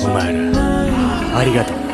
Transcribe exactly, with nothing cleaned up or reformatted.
お前らありがとう。